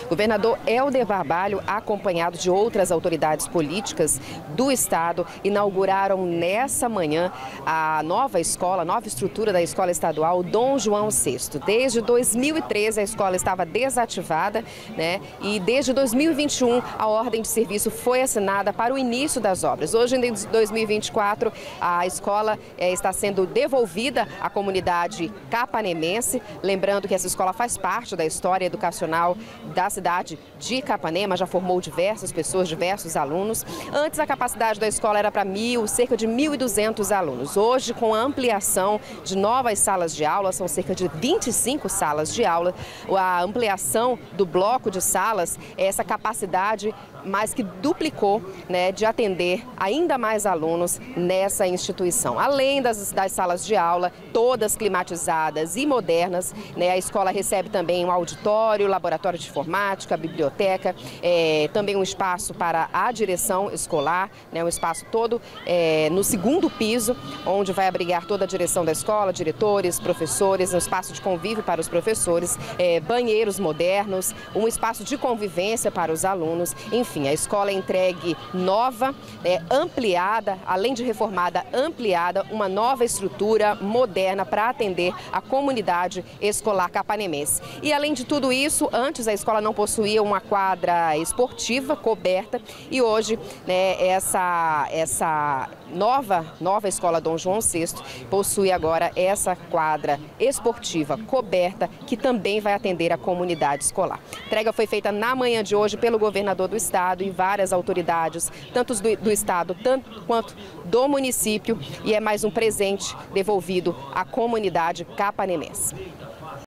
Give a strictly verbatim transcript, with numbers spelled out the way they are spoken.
O governador Helder Barbalho, acompanhado de outras autoridades políticas do estado, inauguraram nessa manhã a nova escola, a nova estrutura da Escola Estadual Dom João sexto. Desde dois mil e treze a escola estava desativada, né? E desde dois mil e vinte e um a ordem de serviço foi assinada para o início das obras. Hoje, em dois mil e vinte e quatro, a escola eh, está sendo devolvida à comunidade capanemense. Lembrando que essa escola faz parte da história educacional da cidade de Capanema, já formou diversas pessoas, diversos alunos. Antes a capacidade da escola era para mil, cerca de mil e duzentos alunos. Hoje, com a ampliação de novas salas de aula, são cerca de vinte e cinco salas de aula, a ampliação do bloco de salas, essa capacidade mais que duplicou, né, de atender ainda mais alunos nessa instituição. Além das, das salas de aula, todas climatizadas e modernas, né, a escola recebe também um auditório, laboratório de informática, biblioteca, é, também um espaço para a direção escolar, né, um espaço todo é, no segundo piso, onde vai abrigar toda a direção da escola, diretores, professores, um espaço de convívio para os professores, é, banheiros modernos, um espaço de convivência para os alunos, enfim. Enfim, a escola é entregue nova, é, ampliada, além de reformada, ampliada, uma nova estrutura moderna para atender a comunidade escolar capanemense. E além de tudo isso, antes a escola não possuía uma quadra esportiva coberta e hoje, né, essa, essa nova, nova escola Dom João sexto possui agora essa quadra esportiva coberta que também vai atender a comunidade escolar. A entrega foi feita na manhã de hoje pelo governador do estado e várias autoridades, tanto do, do estado tanto quanto do município, e é mais um presente devolvido à comunidade capanemense.